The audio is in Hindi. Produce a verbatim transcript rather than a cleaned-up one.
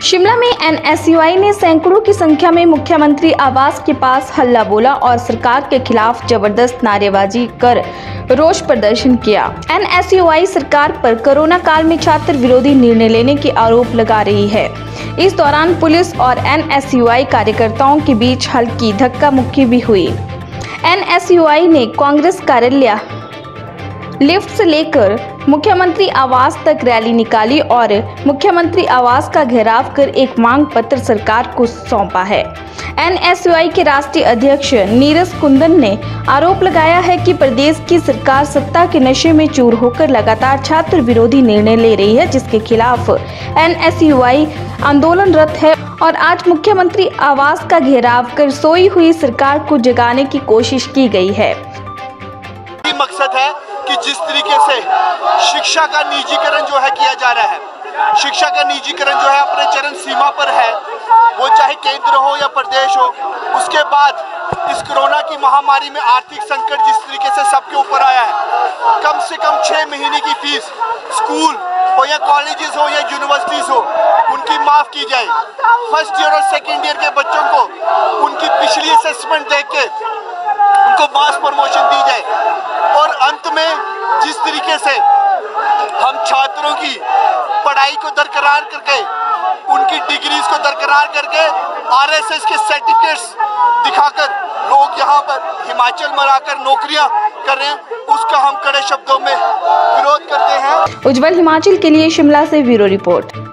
शिमला में एन एस यू आई ने सैकड़ों की संख्या में मुख्यमंत्री आवास के पास हल्ला बोला और सरकार के खिलाफ जबरदस्त नारेबाजी कर रोष प्रदर्शन किया। एन एस यू आई सरकार पर कोरोना काल में छात्र विरोधी निर्णय लेने के आरोप लगा रही है। इस दौरान पुलिस और एन एस यू आई कार्यकर्ताओं के बीच हल्की धक्का मुक्की भी हुई। एन एस यू आई ने कांग्रेस कार्यालय लिफ्ट से लेकर मुख्यमंत्री आवास तक रैली निकाली और मुख्यमंत्री आवास का घेराव कर एक मांग पत्र सरकार को सौंपा है। एन एस यू आई के राष्ट्रीय अध्यक्ष नीरज कुंदन ने आरोप लगाया है कि प्रदेश की सरकार सत्ता के नशे में चूर होकर लगातार छात्र विरोधी निर्णय ले रही है, जिसके खिलाफ एन एस यू आई आंदोलनरत है और आज मुख्यमंत्री आवास का घेराव कर सोई हुई सरकार को जगाने की कोशिश की गई है। मकसद है कि जिस तरीके से शिक्षा का निजीकरण जो है किया जा रहा है, शिक्षा का निजीकरण जो है अपने चरम सीमा पर है, वो चाहे केंद्र हो या प्रदेश हो। उसके बाद इस कोरोना की महामारी में आर्थिक संकट जिस तरीके से सबके ऊपर आया है, कम से कम छः महीने की फीस स्कूल हो या कॉलेजेस हो या यूनिवर्सिटीज हो, उनकी माफ़ की जाए। फर्स्ट ईयर और सेकेंड ईयर के बच्चों को उनकी पिछली असेसमेंट देख के उनको मास प्रमोशन दी जाए। और अंत में जिस तरीके से हम छात्रों की पढ़ाई को बरकरार करके, उनकी डिग्रीज को बरकरार करके आर एस एस के सर्टिफिकेट्स दिखाकर लोग यहाँ पर हिमाचल में आकर नौकरियाँ कर रहे हैं, उसका हम कड़े शब्दों में विरोध करते हैं। उज्जवल हिमाचल के लिए शिमला से ब्यूरो रिपोर्ट।